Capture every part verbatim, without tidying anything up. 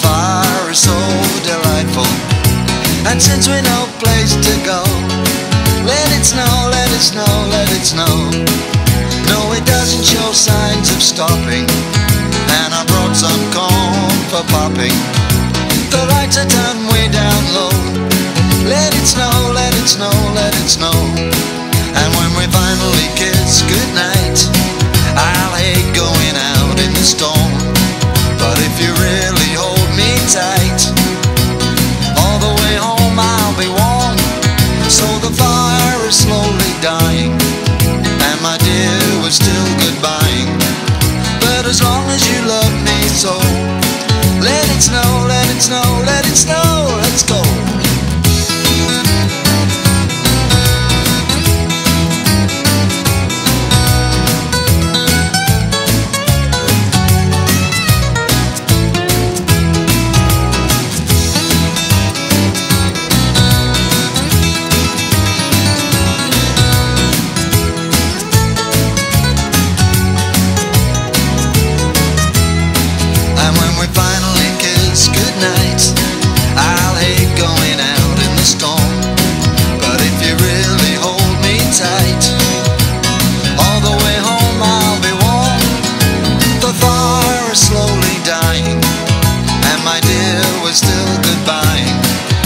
fire is so delightful. And since we know place to go, let it snow, let it snow, let it snow. No, it doesn't show signs of stopping. And I brought some corn for popping. The lights are turned way down low. Let it snow, let it snow, let it snow. And when we finally kiss goodnight, I'll hate going out in the storm. But if you really hold me tight, all the way home I'll be warm. So the fire is slowly dying, and my dear, we're still goodbying. But as long as you love me so, let it snow, let it snow, let it snow, let's go.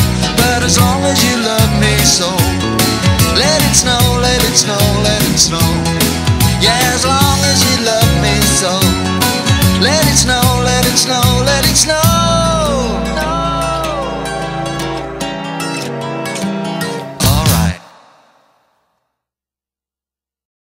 As long as you love me so, let it snow, let it snow, let it snow.